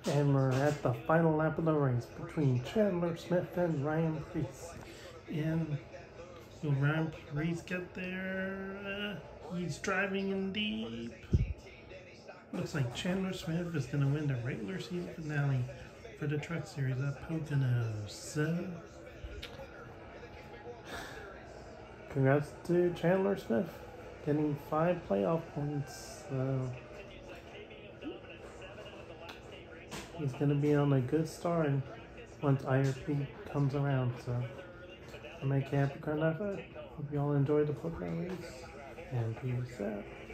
And we're at the final lap of the race between Chandler Smith and Ryan Preece. And will Ryan Preece get there? He's driving in deep. Looks like Chandler Smith is going to win the regular season finale for the Truck Series at Pocono. So, congrats to Chandler Smith, getting 5 playoff points. So, he's going to be on a good start once IRP comes around. So, I'm a Capricorn. Hope you all enjoyed the Pocono race, and peace out.